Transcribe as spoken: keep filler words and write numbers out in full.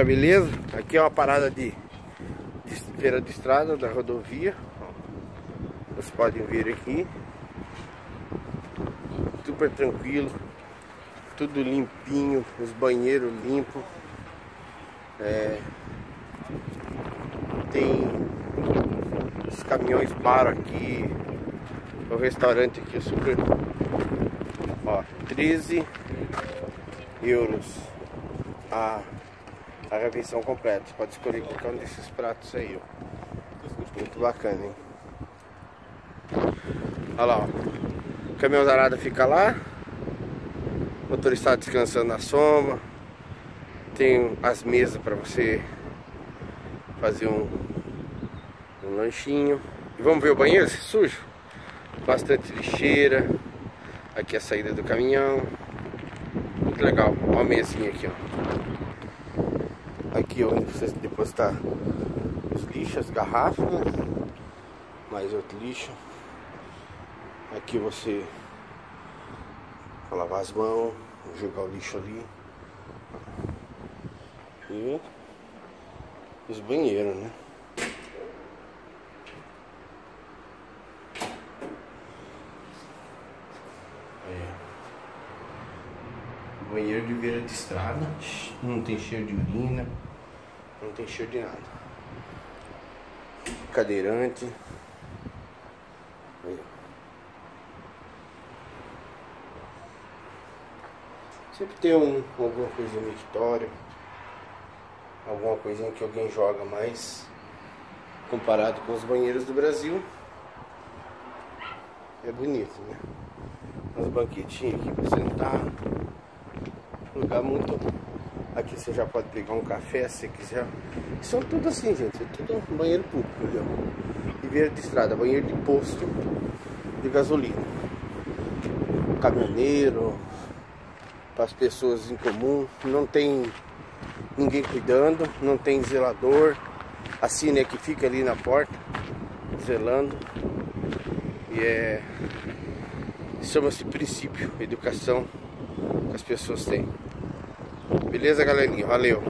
Beleza? Aqui é uma parada de, de feira de estrada da rodovia. Vocês podem ver aqui. Super tranquilo. Tudo limpinho. Os banheiros limpos. É, tem os caminhões param aqui. O restaurante aqui é super. Ó, treze euros a, a refeição completa. Você pode escolher qualquer um desses pratos aí, ó. Muito bacana, hein? Olha lá, ó. O caminhão zarada fica lá. O motorista está descansando na sombra. Tem as mesas para você fazer um, um lanchinho. E vamos ver o banheiro, se sujo. Bastante lixeira. Aqui é a saída do caminhão. Muito legal. Olha a mesinha aqui, ó. Aqui onde você depositar os lixos, as garrafas, né? Mais outro lixo. Aqui você vai lavar as mãos, jogar o lixo ali. E os banheiros, né? Banheiro de beira de estrada, não tem cheiro de urina, não tem cheiro de nada. Cadeirante. Aí. Sempre tem um, alguma coisinha no mictório, alguma coisinha que alguém joga mais, comparado com os banheiros do Brasil. É bonito, né? Umas banquetinhas aqui pra sentar. Lugar muito. Aqui você já pode pegar um café se você quiser. São tudo assim, gente. É tudo banheiro público, viu? E beira de estrada, banheiro de posto de gasolina. Caminhoneiro, para as pessoas em comum. Não tem ninguém cuidando, não tem zelador. A Cine que fica ali na porta, zelando. E é. Chama-se princípio, educação que as pessoas têm. Beleza, galerinha? Valeu!